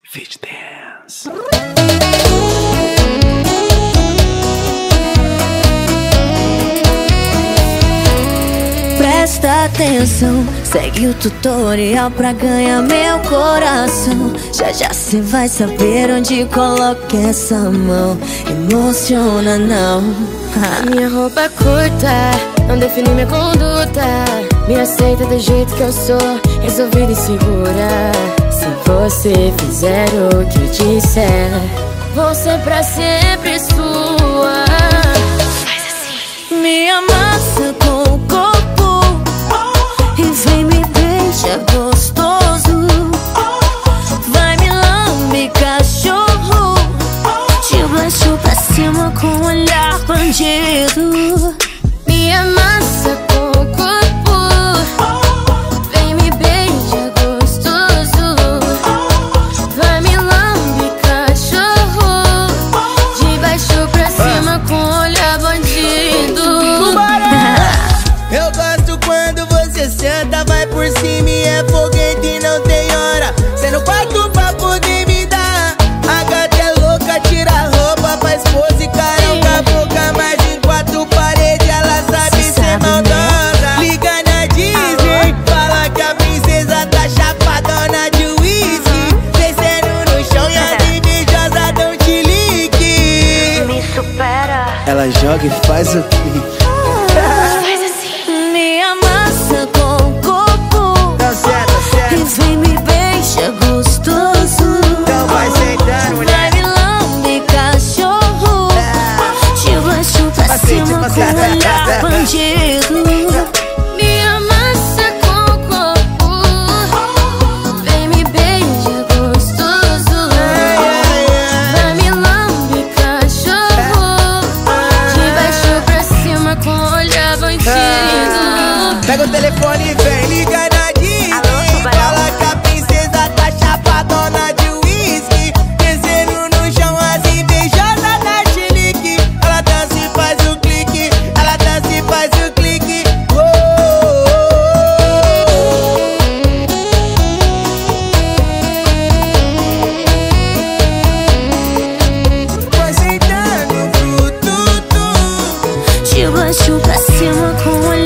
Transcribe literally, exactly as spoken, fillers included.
FitDance. Presta atenção, segue o tutorial pra ganhar meu coração. Já já cê vai saber onde coloca essa mão. Emociona não. Minha roupa é curta, não define minha conduta. Me aceita do jeito que eu sou, resolvida e segura. Se você fizer o que eu disser, vou ser pra sempre sua. Faz assim. Me amassa com o corpo e vem me beija gostoso. Vai me lambe cachorro, te baixo pra cima com um olhar bandido. Me amassa com o corpo, vem me beija gostoso. Vai me lambe cachorro, de baixo pra cima com um olhar bandido. Eu gosto quando você senta, vai por cima e é foguete e não tem hora. Cê no quarto pra poder me dar. A gata é louca, tira a roupa, faz pose e carão com a boca. Mas em quatro paredes ela sabe ser maldosa. Liga na Disney, fala que a princesa tá chapadona de uísque. Descendo no chão e as invejosas dão te ligue. Me supera. Ela joga e faz o clique. Me amassa com o corpo, Tá certo, tá certo. e vem me beija gostoso. Então vai sentando, mulher. Vai me lambe cachorro, te baixo pra Passei, cima passei. com um olhar bandido. Me amassa com o corpo, vem me beija gostoso. Vai me lambe cachorro, de baixo pra cima com um olhar bandido. Pega o telefone e vem, liga na Disney. Fala que a princesa tá chapadona de uísque. Descendo no chão, as invejosas da chilique. Ela dança e faz o clique, ela dança e faz o clique. Oh, oh, oh. Vai sentando pro tudo, Te baixo pra cima com um